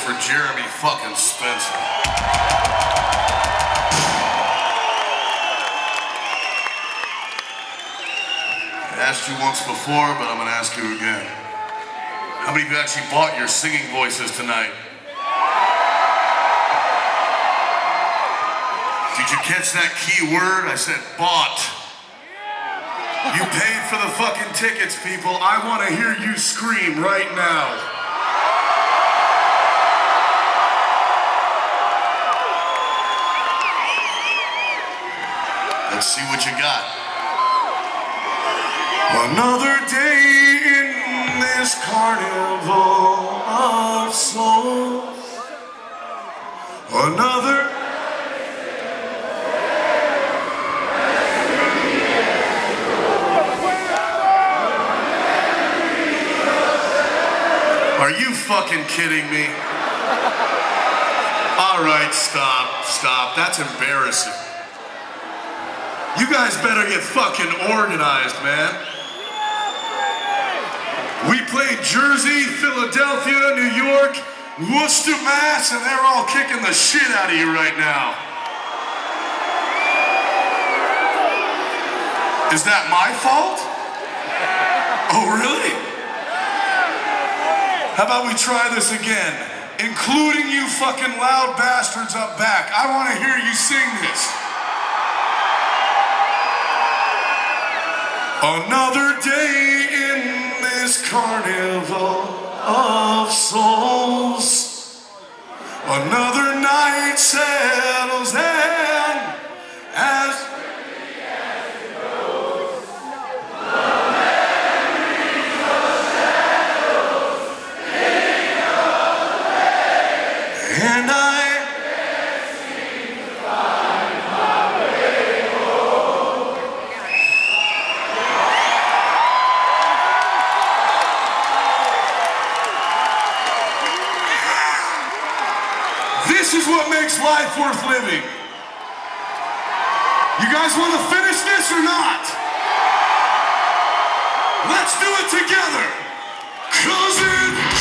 for Jeremy fucking Spencer. I asked you once before, but I'm gonna ask you again. How many of you actually bought your singing voices tonight? Did you catch that key word? I said bought. You paid for the fucking tickets, people. I want to hear you scream right now. Let's see what you got. Another day in this carnival of souls. Another. Are you fucking kidding me? All right, stop. That's embarrassing. You guys better get fucking organized, man. We played Jersey, Philadelphia, New York, Worcester, Mass, and they're all kicking the shit out of you right now. Is that my fault? Oh, really? How about we try this again? Including you fucking loud bastards up back. I want to hear you sing this. Another day in this carnival of souls. Another night settles in as and I seem to find my way home. This is what makes life worth living. You guys want to finish this or not? Let's do it together. 'Cause it